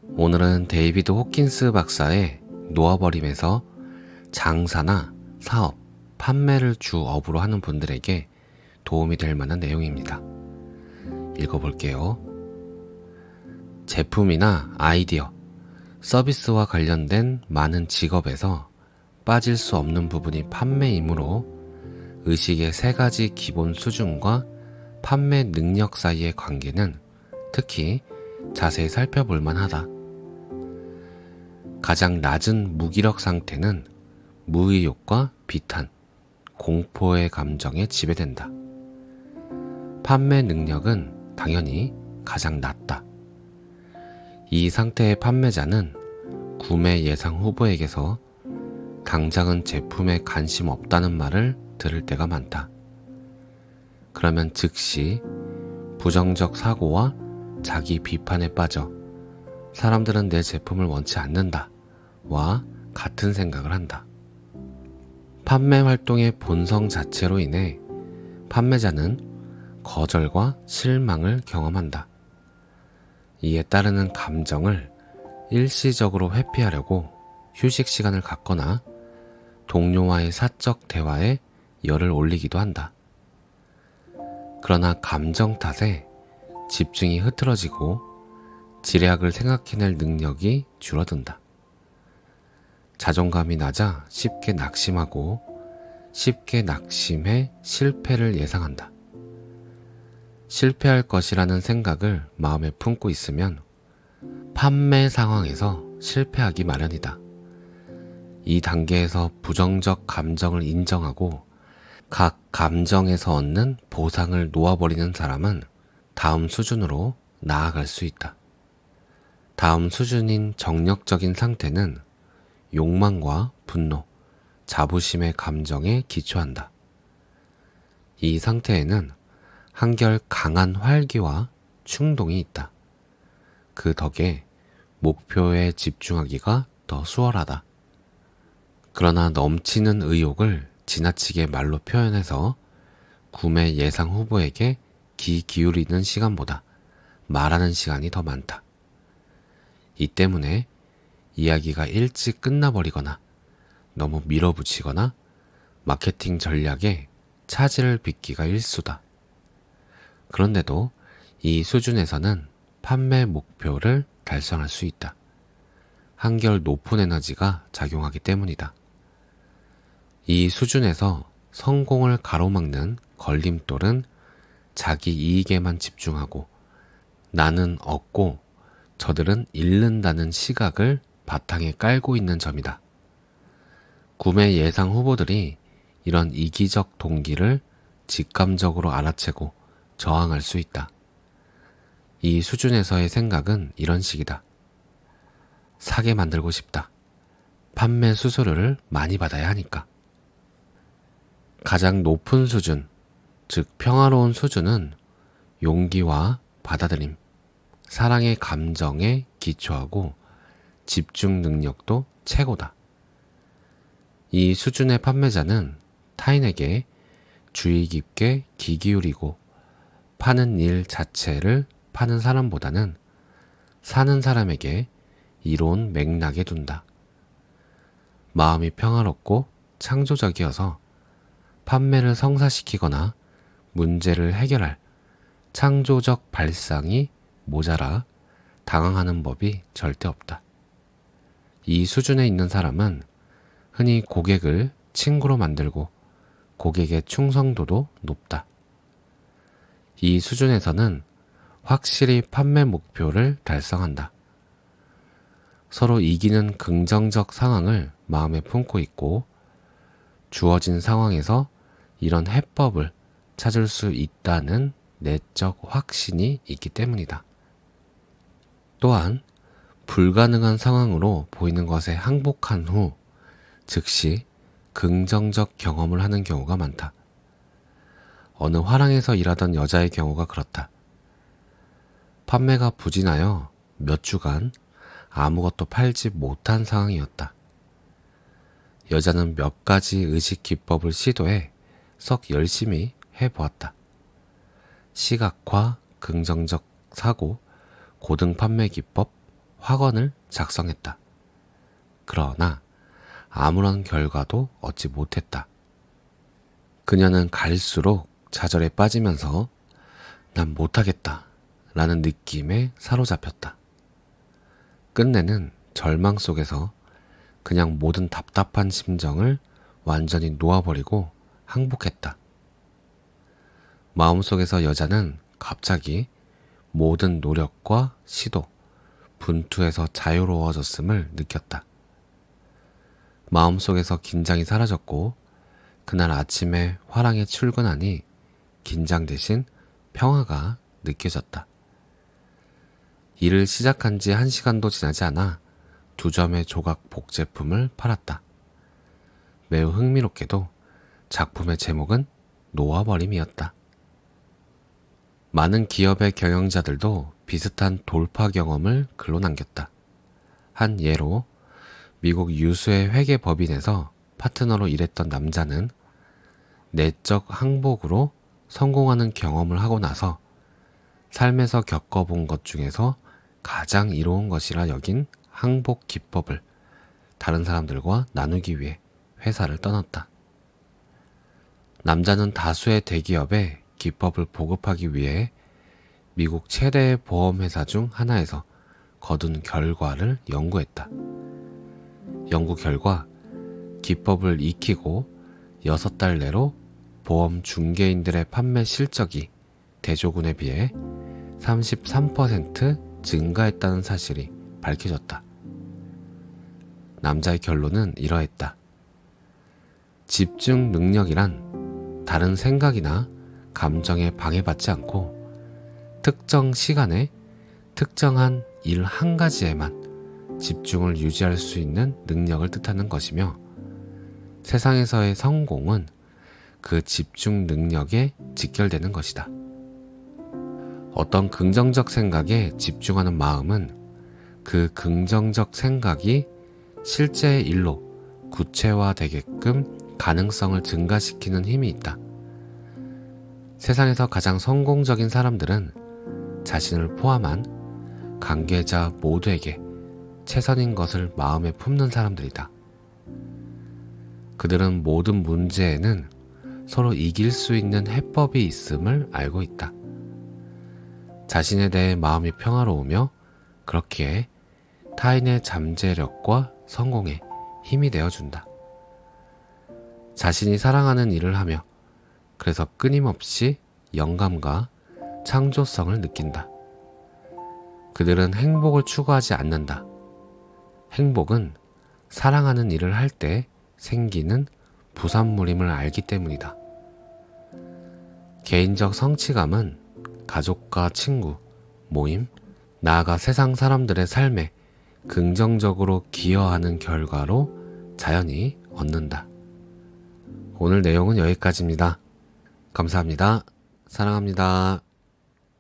오늘은 데이비드 호킨스 박사의 놓아버림에서 장사나 사업, 판매를 주 업으로 하는 분들에게 도움이 될 만한 내용입니다. 읽어볼게요. 제품이나 아이디어, 서비스와 관련된 많은 직업에서 빠질 수 없는 부분이 판매이므로 의식의 세 가지 기본 수준과 판매 능력 사이의 관계는 특히 자세히 살펴볼 만하다. 가장 낮은 무기력 상태는 무의욕과 비탄, 공포의 감정에 지배된다. 판매 능력은 당연히 가장 낮다. 이 상태의 판매자는 구매 예상 후보에게서 당장은 제품에 관심 없다는 말을 들을 때가 많다. 그러면 즉시 부정적 사고와 자기 비판에 빠져 사람들은 내 제품을 원치 않는다 와 같은 생각을 한다. 판매 활동의 본성 자체로 인해 판매자는 거절과 실망을 경험한다. 이에 따르는 감정을 일시적으로 회피하려고 휴식 시간을 갖거나 동료와의 사적 대화에 열을 올리기도 한다. 그러나 감정 탓에 집중이 흐트러지고 지략을 생각해낼 능력이 줄어든다. 자존감이 낮아 쉽게 낙심하고 쉽게 낙심해 실패를 예상한다. 실패할 것이라는 생각을 마음에 품고 있으면 판매 상황에서 실패하기 마련이다. 이 단계에서 부정적 감정을 인정하고 각 감정에서 얻는 보상을 놓아버리는 사람은 다음 수준으로 나아갈 수 있다. 다음 수준인 정력적인 상태는 욕망과 분노, 자부심의 감정에 기초한다. 이 상태에는 한결 강한 활기와 충동이 있다. 그 덕에 목표에 집중하기가 더 수월하다. 그러나 넘치는 의욕을 지나치게 말로 표현해서 구매 예상 후보에게 귀 기울이는 시간보다 말하는 시간이 더 많다. 이 때문에 이야기가 일찍 끝나버리거나 너무 밀어붙이거나 마케팅 전략에 차질을 빚기가 일수다. 그런데도 이 수준에서는 판매 목표를 달성할 수 있다. 한결 높은 에너지가 작용하기 때문이다. 이 수준에서 성공을 가로막는 걸림돌은 자기 이익에만 집중하고 나는 얻고 저들은 잃는다는 시각을 바탕에 깔고 있는 점이다. 구매 예상 후보들이 이런 이기적 동기를 직감적으로 알아채고 저항할 수 있다. 이 수준에서의 생각은 이런 식이다. 사게 만들고 싶다. 판매 수수료를 많이 받아야 하니까. 가장 높은 수준, 즉 평화로운 수준은 용기와 받아들임, 사랑의 감정에 기초하고 집중 능력도 최고다. 이 수준의 판매자는 타인에게 주의 깊게 귀 기울이고 파는 일 자체를 파는 사람보다는 사는 사람에게 이로운 맥락에 둔다. 마음이 평화롭고 창조적이어서 판매를 성사시키거나 문제를 해결할 창조적 발상이 모자라 당황하는 법이 절대 없다. 이 수준에 있는 사람은 흔히 고객을 친구로 만들고 고객의 충성도도 높다. 이 수준에서는 확실히 판매 목표를 달성한다. 서로 이기는 긍정적 상황을 마음에 품고 있고 주어진 상황에서 이런 해법을 찾을 수 있다는 내적 확신이 있기 때문이다. 또한 불가능한 상황으로 보이는 것에 항복한 후 즉시 긍정적 경험을 하는 경우가 많다. 어느 화랑에서 일하던 여자의 경우가 그렇다. 판매가 부진하여 몇 주간 아무것도 팔지 못한 상황이었다. 여자는 몇 가지 의식 기법을 시도해 썩 열심히 해보았다. 시각화, 긍정적 사고, 고등 판매 기법, 확언을 작성했다. 그러나 아무런 결과도 얻지 못했다. 그녀는 갈수록 좌절에 빠지면서 난 못하겠다 라는 느낌에 사로잡혔다. 끝내는 절망 속에서 그냥 모든 답답한 심정을 완전히 놓아버리고 항복했다. 마음속에서 여자는 갑자기 모든 노력과 시도, 분투에서 자유로워졌음을 느꼈다. 마음속에서 긴장이 사라졌고 그날 아침에 화랑에 출근하니 긴장 대신 평화가 느껴졌다. 일을 시작한 지 1시간도 지나지 않아 2점의 조각 복제품을 팔았다. 매우 흥미롭게도 작품의 제목은 놓아버림이었다. 많은 기업의 경영자들도 비슷한 돌파 경험을 글로 남겼다. 한 예로 미국 유수의 회계법인에서 파트너로 일했던 남자는 내적 항복으로 성공하는 경험을 하고 나서 삶에서 겪어본 것 중에서 가장 이로운 것이라 여긴 항복 기법을 다른 사람들과 나누기 위해 회사를 떠났다. 남자는 다수의 대기업에 기법을 보급하기 위해 미국 최대의 보험회사 중 하나에서 거둔 결과를 연구했다. 연구 결과 기법을 익히고 6달 내로 보험 중개인들의 판매 실적이 대조군에 비해 33% 증가했다는 사실이 밝혀졌다. 남자의 결론은 이러했다. 집중 능력이란 다른 생각이나 감정에 방해받지 않고 특정 시간에 특정한 일 한 가지에만 집중을 유지할 수 있는 능력을 뜻하는 것이며 세상에서의 성공은 그 집중 능력에 직결되는 것이다. 어떤 긍정적 생각에 집중하는 마음은 그 긍정적 생각이 실제의 일로 구체화되게끔 가능성을 증가시키는 힘이 있다. 세상에서 가장 성공적인 사람들은 자신을 포함한 관계자 모두에게 최선인 것을 마음에 품는 사람들이다. 그들은 모든 문제에는 서로 이길 수 있는 해법이 있음을 알고 있다. 자신에 대해 마음이 평화로우며 그렇기에 타인의 잠재력과 성공에 힘이 되어준다. 자신이 사랑하는 일을 하며 그래서 끊임없이 영감과 창조성을 느낀다. 그들은 행복을 추구하지 않는다. 행복은 사랑하는 일을 할 때 생기는 부산물임을 알기 때문이다. 개인적 성취감은 가족과 친구, 모임, 나아가 세상 사람들의 삶에 긍정적으로 기여하는 결과로 자연히 얻는다. 오늘 내용은 여기까지입니다. 감사합니다. 사랑합니다.